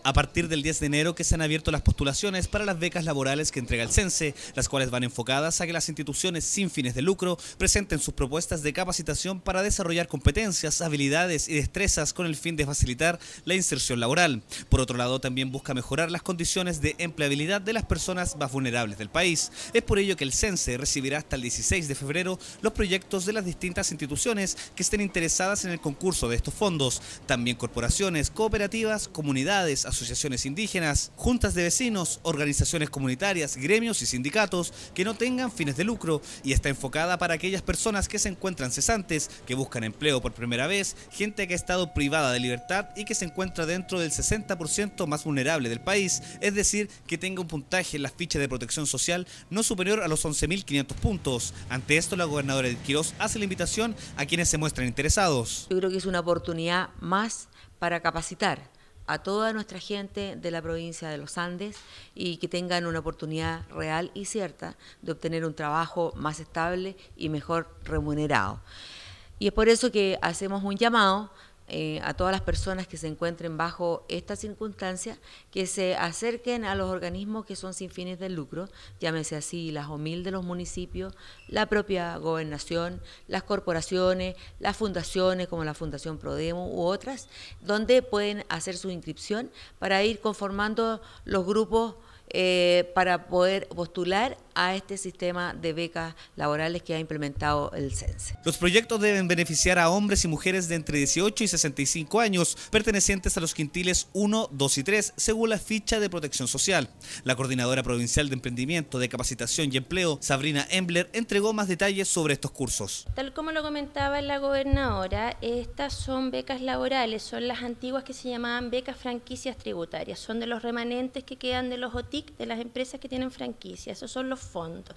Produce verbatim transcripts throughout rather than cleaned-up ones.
A partir del diez de enero que se han abierto las postulaciones para las becas laborales que entrega el CENSE, las cuales van enfocadas a que las instituciones sin fines de lucro presenten sus propuestas de capacitación para desarrollar competencias, habilidades y destrezas con el fin de facilitar la inserción laboral. Por otro lado, también busca mejorar las condiciones de empleabilidad de las personas más vulnerables del país. Es por ello que el CENSE recibirá hasta el dieciséis de febrero los proyectos de las distintas instituciones que estén interesadas en el concurso de estos fondos, también corporaciones, cooperativas, comunidades, asociaciones indígenas, juntas de vecinos, organizaciones comunitarias, gremios y sindicatos que no tengan fines de lucro, y está enfocada para aquellas personas que se encuentran cesantes, que buscan empleo por primera vez, gente que ha estado privada de libertad y que se encuentra dentro del sesenta por ciento más vulnerable del país, es decir, que tenga un puntaje en las fichas de protección social no superior a los once mil quinientos puntos. Ante esto, la gobernadora Edith Quirós hace la invitación a quienes se muestran interesados. Yo creo que es una oportunidad más para capacitar a toda nuestra gente de la provincia de los Andes y que tengan una oportunidad real y cierta de obtener un trabajo más estable y mejor remunerado. Y es por eso que hacemos un llamado eh, a todas las personas que se encuentren bajo esta circunstancia, que se acerquen a los organismos que son sin fines de lucro, llámese así las O M I L de los municipios, la propia gobernación, las corporaciones, las fundaciones como la Fundación Prodemo u otras, donde pueden hacer su inscripción para ir conformando los grupos eh, para poder postular a este sistema de becas laborales que ha implementado el CENSE. Los proyectos deben beneficiar a hombres y mujeres de entre dieciocho y sesenta y cinco años, pertenecientes a los quintiles uno, dos y tres, según la ficha de protección social. La Coordinadora Provincial de Emprendimiento, de Capacitación y Empleo, Sabrina Embler, entregó más detalles sobre estos cursos. Tal como lo comentaba la gobernadora, estas son becas laborales, son las antiguas que se llamaban becas franquicias tributarias, son de los remanentes que quedan de los O T I C, de las empresas que tienen franquicia, esos son los fondos.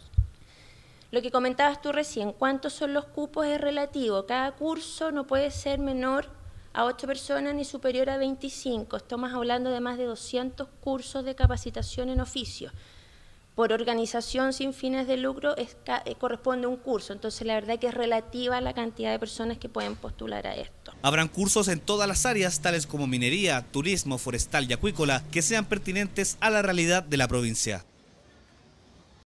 Lo que comentabas tú recién, ¿cuántos son los cupos? Es relativo. Cada curso no puede ser menor a ocho personas ni superior a veinticinco. Estamos hablando de más de doscientos cursos de capacitación en oficio. Por organización sin fines de lucro es, eh, corresponde un curso, entonces la verdad que es relativa la cantidad de personas que pueden postular a esto. Habrán cursos en todas las áreas, tales como minería, turismo, forestal y acuícola, que sean pertinentes a la realidad de la provincia.